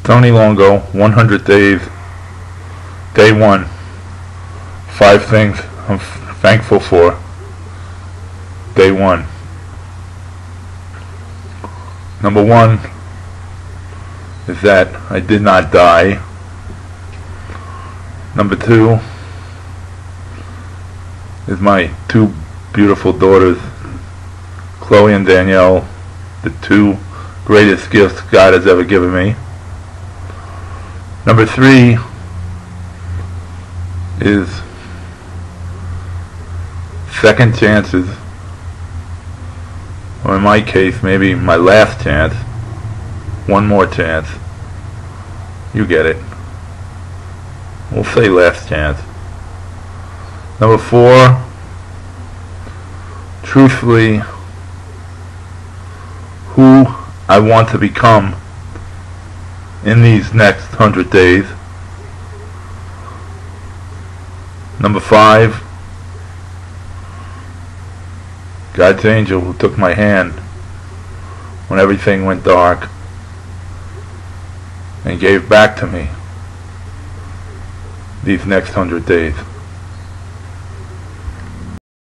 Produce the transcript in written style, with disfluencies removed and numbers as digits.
Tony Longo, 100 days, day 1. 5 things I'm thankful for. Day 1. Number 1 is that I did not die. Number 2 is my 2 beautiful daughters, Chloe and Danielle, the 2 greatest gifts God has ever given me. Number 3 is second chances, or in my case, maybe my last chance. One more chance. You get it. We'll say last chance. Number 4, truthfully, who I want to become in these next 100 days. Number 5, God's angel who took my hand when everything went dark and gave back to me these next 100 days.